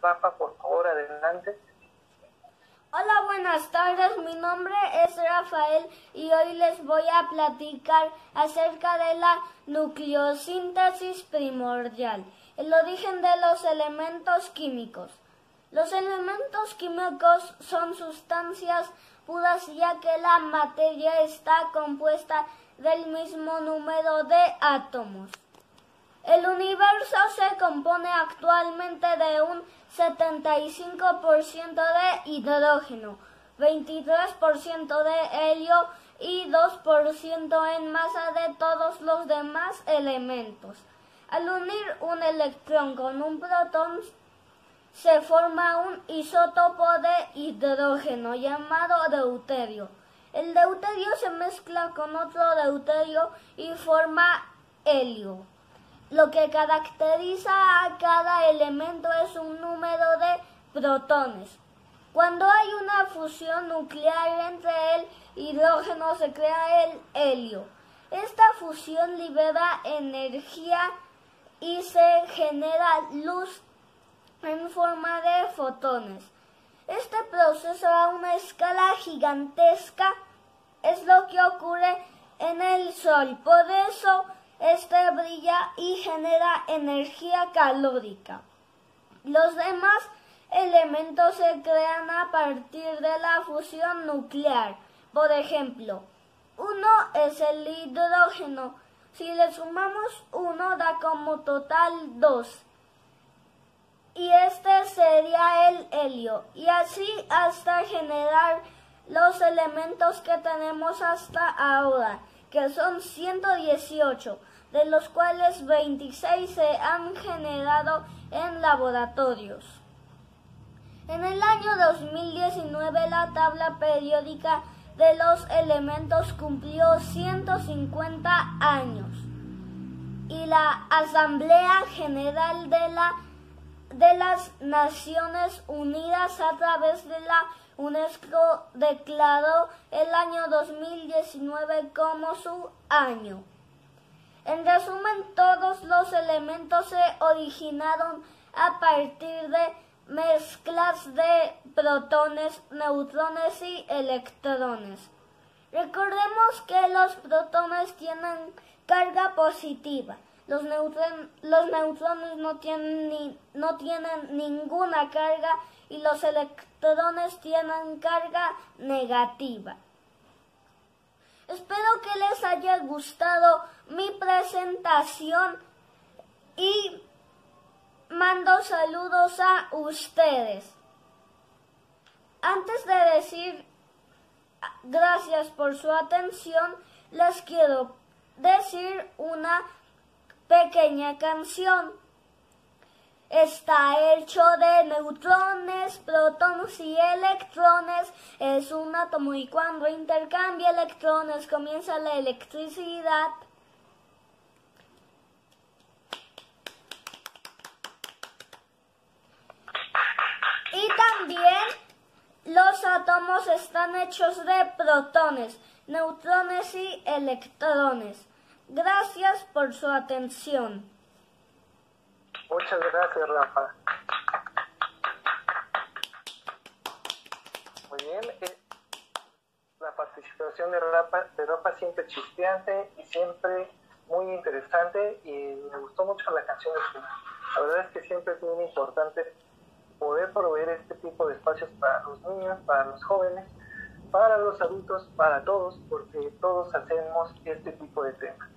Rafa, por favor, adelante. Hola, buenas tardes. Mi nombre es Rafael y hoy les voy a platicar acerca de la nucleosíntesis primordial, el origen de los elementos químicos. Los elementos químicos son sustancias puras, ya que la materia está compuesta del mismo número de átomos. El universo se compone actualmente de un 75% de hidrógeno, 23% de helio y 2% en masa de todos los demás elementos. Al unir un electrón con un protón, se forma un isótopo de hidrógeno llamado deuterio. El deuterio se mezcla con otro deuterio y forma helio. Lo que caracteriza a cada elemento es un número de protones. Cuando hay una fusión nuclear entre el hidrógeno se crea el helio. Esta fusión libera energía y se genera luz en forma de fotones. Este proceso a una escala gigantesca es lo que ocurre en el Sol. Por eso este brilla y genera energía calórica. Los demás elementos se crean a partir de la fusión nuclear. Por ejemplo, 1 es el hidrógeno. Si le sumamos 1 da como total 2. Y este sería el helio. Y así hasta generar los elementos que tenemos hasta ahora, que son 118, de los cuales 26 se han generado en laboratorios. En el año 2019 la tabla periódica de los elementos cumplió 150 años y la Asamblea General de las Naciones Unidas a través de la UNESCO declaró el año 2019 como su año. En resumen, todos los elementos se originaron a partir de mezclas de protones, neutrones y electrones. Recordemos que los protones tienen carga positiva. Los neutrones no tienen ninguna carga y los electrones tienen carga negativa. Espero que les haya gustado mi presentación y mando saludos a ustedes. Antes de decir gracias por su atención, les quiero decir una pequeña canción. Está hecho de neutrones, protones y electrones. Es un átomo y cuando intercambia electrones comienza la electricidad. Y también los átomos están hechos de protones, neutrones y electrones. Gracias por su atención. Muchas gracias, Rafa. Muy bien. La participación de Rafa siempre chispeante y siempre muy interesante, y me gustó mucho la canción de final. La verdad es que siempre es muy importante poder proveer este tipo de espacios para los niños, para los jóvenes, para los adultos, para todos, porque todos hacemos este tipo de temas.